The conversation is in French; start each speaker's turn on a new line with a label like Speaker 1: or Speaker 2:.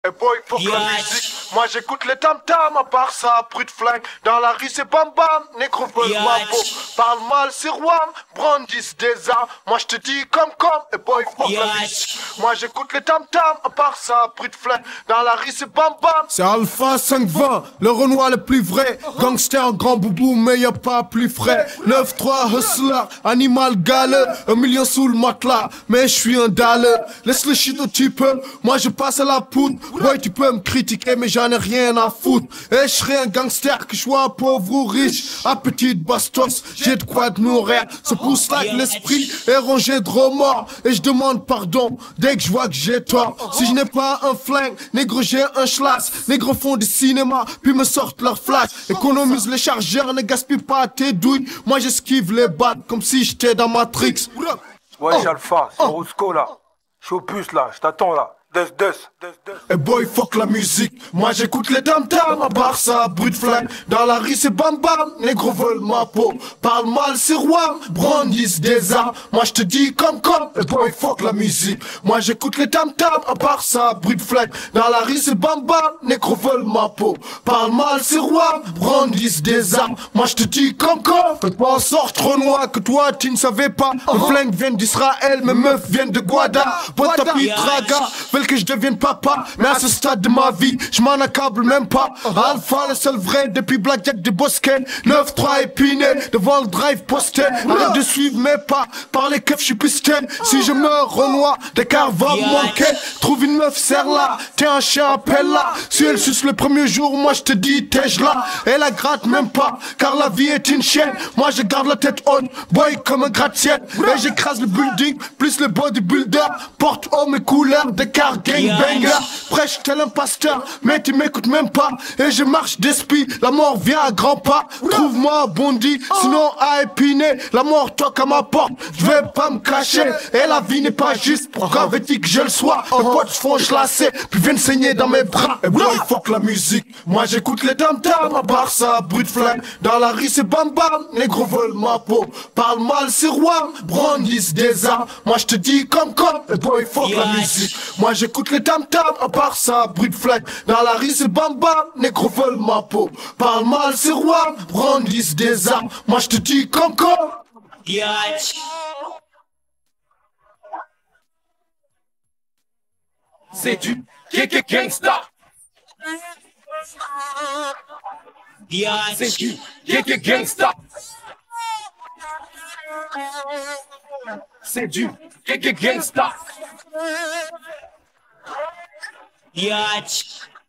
Speaker 1: Eh boy, faut que la musique. Moi j'écoute les tam-tams, à part ça, bruit de flingue. Dans la rue c'est bam bam, négro veulent ma peau. Parle mal, c'est roi, brandissent des armes. Moi je te dis comme. Eh boy, faut que la musique. Moi j'écoute les tam-tams, à part ça, bruit de flingue. Dans la rue c'est bam bam.
Speaker 2: C'est Alpha 520, le Renoir le plus vrai. Gangster, grand boubou, mais y'a pas plus frais. 9-3, hustler, animal galeux. 1 million sous le matelas, mais je suis un dalle. Laisse le shit au type, moi je passe à la poudre. Boy, tu peux me critiquer, mais j'en ai rien à foutre. Et je serai un gangster, que je sois pauvre ou riche. À petite bastos, j'ai de quoi de nourrir. Se pousse like l'esprit est rongé de remords. Et je demande pardon dès que je vois que j'ai tort. Si je n'ai pas un flingue, négro j'ai un schlass. Négro font du cinéma, puis me sortent leur flash. Économise les chargeurs, ne gaspille pas tes douilles. Moi j'esquive les balles comme si j'étais dans Matrix.
Speaker 3: Ouais, Alpha, c'est Roscoe là. Je suis au puce là, je t'attends là. Des.
Speaker 2: Eh boy, fuck la musique. Moi j'écoute les tam-tams, à part ça, bruit de flingue. Dans la rue c'est bam bam, négro veulent ma peau. Parle mal, c'est roi, brandissent des armes. Moi je te dis comme. Eh boy, fuck la musique. Moi j'écoute les tam-tams, à part ça, bruit de flingue. Dans la rue c'est bam bam, négro veulent ma peau. Parle mal, c'est roi, brandissent des armes. Moi je te dis comme. Fais pas en sorte Renoir que toi tu ne savais pas. Mes flingues viennent d'Israël, mes meufs viennent de Guada. Bonne tapis Draga, veulent que je devienne papa. Mais à ce stade de ma vie, je m'en accable même pas. Alpha, le seul vrai depuis Blackjack de Bosken. 9-3 épiné, devant le drive posté. Arrête de suivre mes pas, par les keufs je suis pisté. Si je meurs Renoir, des cars vont me manquer. Trouve une meuf, serre-la, t'es un chien, appelle-la. Si elle suce le premier jour, moi je te dis, t'es-je là. Elle la gratte même pas, car la vie est une chienne. Moi je garde la tête haute, boy comme un gratte-ciel. Et j'écrase le building, plus le bodybuilder. Porte haut mes couleurs, des cars gangbanger. Prêche tel un pasteur, mais tu m'écoutes même pas. Et je marche d'esprit, la mort vient à grands pas. Trouve-moi un bondi, sinon à épiner. La mort toque à ma porte, je vais pas me cacher. Et la vie n'est pas juste, pourquoi veux-tu que je le sois? Mes potes se font chlasser, puis viennent saigner dans mes bras. Et boy, fuck la musique. Moi j'écoute les tam-tams, à part ça, bruit de flingue. Dans la rue c'est bam bam, négro veulent ma peau. Parle mal, c'est roi, brandissent des armes. Moi je te dis comme. Et boy, fuck la musique. Moi j'écoute les tam-tams, à part ça, bruit de flingue. Dans la rue c'est bam bam, négro veulent ma peau. Parle mal, c'est roi, brandissent des armes. Moi je te dis comme.
Speaker 4: C'est du gangsta. C'est du gangsta. C'est du gangsta.